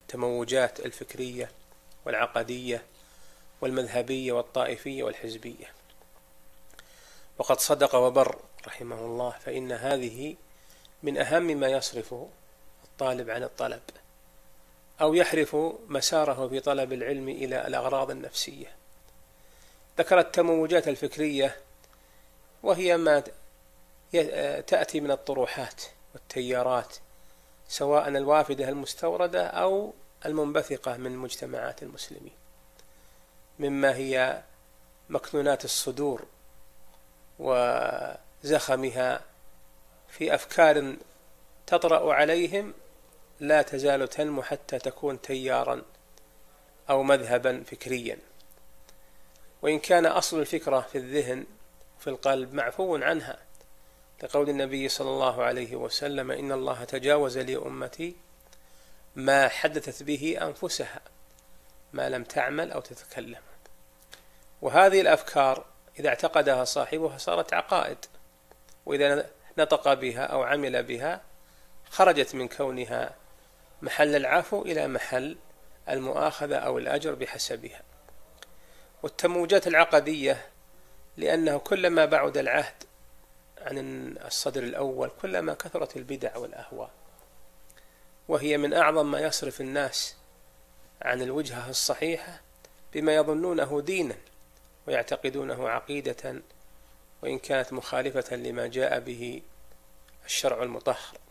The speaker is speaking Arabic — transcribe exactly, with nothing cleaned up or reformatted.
التموجات الفكرية والعقدية والمذهبية والطائفية والحزبية. وقد صدق وبر رحمه الله، فإن هذه من أهم ما يصرف الطالب عن الطلب أو يحرف مساره في طلب العلم إلى الأغراض النفسية. ذكر التموجات الفكرية، وهي ما تأتي من الطروحات والتيارات، سواء الوافدة المستوردة أو المنبثقة من مجتمعات المسلمين، مما هي مكنونات الصدور وزخمها في أفكار تطرأ عليهم لا تزال تنمو حتى تكون تيارا أو مذهبا فكريا. وإن كان أصل الفكرة في الذهن في القلب معفو عنها، لقول النبي صلى الله عليه وسلم: إن الله تجاوز لأمتي ما حدثت به أنفسها ما لم تعمل أو تتكلم. وهذه الأفكار إذا اعتقدها صاحبها صارت عقائد، وإذا نطق بها أو عمل بها خرجت من كونها محل العفو إلى محل المؤاخذة أو الأجر بحسبها. والتموجات العقدية، لأنه كلما بعد العهد عن الصدر الأول كلما كثرت البدع والأهواء، وهي من أعظم ما يصرف الناس عن الوجهة الصحيحة بما يظنونه دينا ويعتقدونه عقيدة، وإن كانت مخالفة لما جاء به الشرع المطهر.